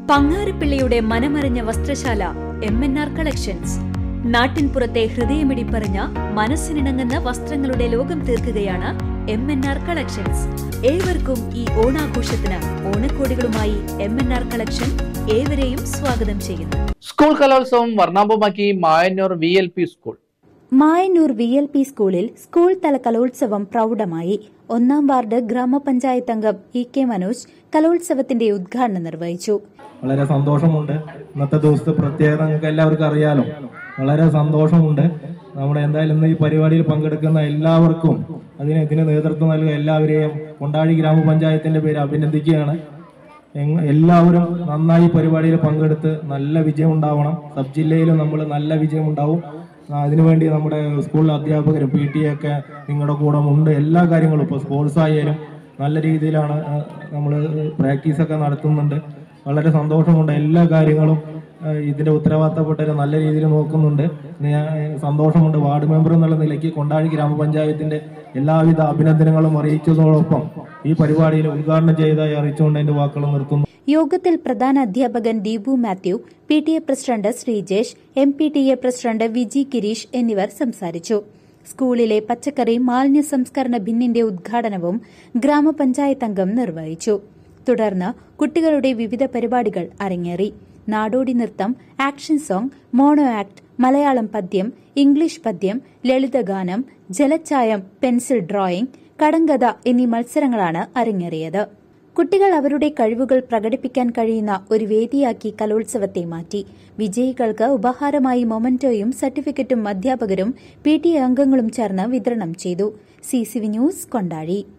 പങ്ങാരപ്പിള്ളിയുടെ മനമറിഞ്ഞ വസ്ത്രശാല MNR collections. നാട്ടിൻപുറത്തെ ഹൃദയമിടിപ്പറിഞ്ഞ മനസ്സിനിണങ്ങുന്ന വസ്ത്രങ്ങളുടെ ലോകം തീർക്കുകയാണ് MNR കളക്ഷൻസ്. ഏവർക്കും ഈ ഓണാഘോഷത്തിന് ഓണക്കോടികളുമായി MNR കളക്ഷൻ ഏവരെയും സ്വാഗതം ചെയ്യുന്നു. സ്കൂൾ കലോത്സവം വർണ്ണാഭമാക്കി Mayannur VLP school. Mayannur VLP സ്കൂളിൽ സ്കൂൾ തല കലോത്സവം പ്രൗഢമായി. 1-ാം വാർഡ് ഗ്രാമപഞ്ചായത്ത് അംഗം EK മനോജ് കലോത്സവത്തിന്റെ ഉദ്ഘാടനം നിർവഹിച്ചു. വളരെ സന്തോഷമുണ്ട്. ഇന്നത്തെ ദിവസത്തെ പ്രത്യേകത നിങ്ങൾക്ക് എല്ലാവർക്കും അറിയാലോ. വളരെ സന്തോഷമുണ്ട്. നമ്മുടെ എന്തായാലും ഈ പരിപാടിയിൽ പങ്കെടുക്കുന്ന എല്ലാവർക്കും ഇതിന് നേതൃത്വം നൽകുക എല്ലാവരെയും കൊണ്ടാഴി ഗ്രാമപഞ്ചായത്തിന്റെ പേര് അഭിനന്ദിക്കുകയാണ്. എല്ലാവരും നന്നായി പരിപാടിയിൽ പങ്കെടുത്ത് നല്ല വിജയം ഉണ്ടാവണം. സബ് ജില്ലയിലും നമ്മൾ നല്ല വിജയം ഉണ്ടാവും. അതിനുവേണ്ടി നമ്മുടെ സ്കൂളിലെ അധ്യാപകരും PTA ഒക്കെ നിങ്ങളുടെ കൂടെ ഉണ്ട്. എല്ലാ കാര്യങ്ങളും ഇപ്പോൾ സ്പോർട്സ് ആയാലും നല്ല രീതിയിലാണ് നമ്മൾ പ്രാക്ടീസൊക്കെ നടത്തുന്നുണ്ട്. വളരെ സന്തോഷമുണ്ട്. എല്ലാ കാര്യങ്ങളും ഇതിന്റെ ഉത്തരവാദിത്തപ്പെട്ടവർ നല്ല രീതിയിൽ നോക്കുന്നുണ്ട്. സന്തോഷമുണ്ട്. വാർഡ് മെമ്പർ എന്നുള്ള നിലയ്ക്ക് കൊണ്ടാഴി ഗ്രാമപഞ്ചായത്തിന്റെ എല്ലാവിധ അഭിനന്ദനങ്ങളും അറിയിച്ചതോടൊപ്പം ഈ പരിപാടിയിൽ ഉദ്ഘാടനം ചെയ്തതായി അറിയിച്ചുകൊണ്ട് എന്റെ വാക്കുകൾ നിർത്തുന്നു. യോഗത്തിൽ പ്രധാന അധ്യാപകൻ Deepu Mathew, PTA president Sreejesh, MPTA president Viji Gireesh എന്നിവർ സംസാരിച്ചു. സ്കൂളിലെ പച്ചക്കറി മാലിന്യ സംസ്കരണ ബിന്നിന്റെ ഉദ്ഘാടനവും ഗ്രാമപഞ്ചായത്ത് അംഗം നിർവഹിച്ചു. തുടർന്ന് കുട്ടികളുടെ വിവിധ പരിപാടികൾ അരങ്ങേറി. നാടോടി നൃത്തം, action song, mono act, Malayalam പദ്യം, ഇംഗ്ലീഷ് പദ്യം, ലളിതഗാനം, ജലച്ചായം, പെൻസിൽ ഡ്രോയിംഗ്, കടങ്കഥ എന്നീ മത്സരങ്ങളാണ് അരങ്ങേറിയത്. കുട്ടികൾ അവരുടെ കഴിവുകൾ പ്രകടിപ്പിക്കാൻ കഴിയുന്ന ഒരു വേദിയാക്കി കലോത്സവത്തെ മാറ്റി. വിജയികൾക്ക് ഉപഹാരമായി മൊമന്റോയും സർട്ടിഫിക്കറ്റും അധ്യാപകരും PTA അംഗങ്ങളും ചേർന്ന് വിതരണം ചെയ്തു. CCV news, Kondazhy.